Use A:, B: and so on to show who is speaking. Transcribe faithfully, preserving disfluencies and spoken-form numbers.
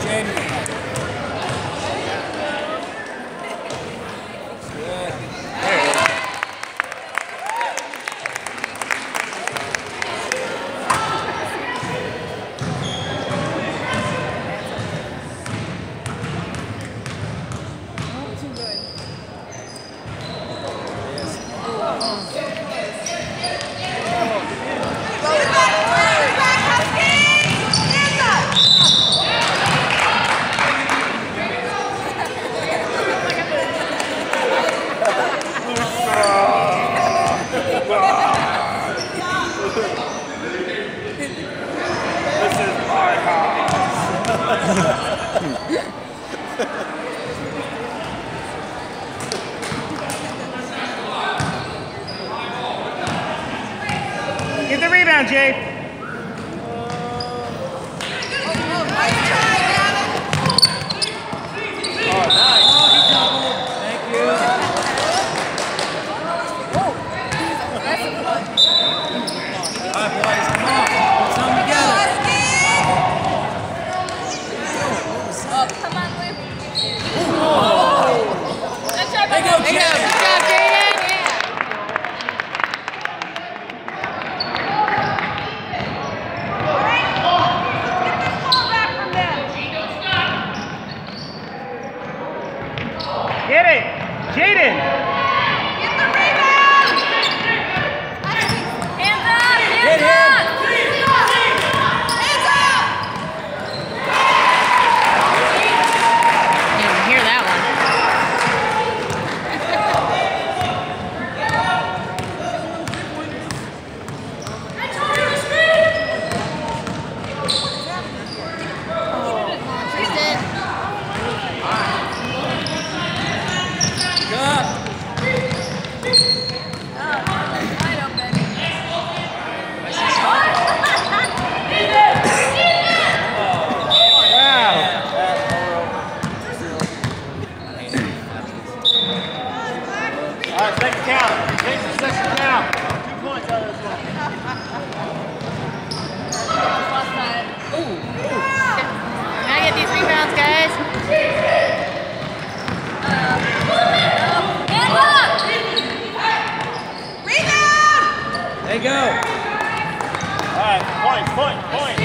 A: Get the rebound, Jade.
B: Oh, nice. Thank you. All right, boys, come on. Put something together.
C: Oh, come on, Luke. Good job,
B: There you go, Jay.
C: Good job, Jaden.
A: Get it, Jaden.
C: Get the rebound. Hands up, hands up. Hands up. You didn't hear that one. Tristan.
B: Good.
C: Wide open.
A: Wow.
D: All right, take the count. Take the second count. Two points out of this one.
C: Ooh. Gotta get these rebounds, guys. Hands up! Rebound!
B: There you go.
D: All right, point, point, point.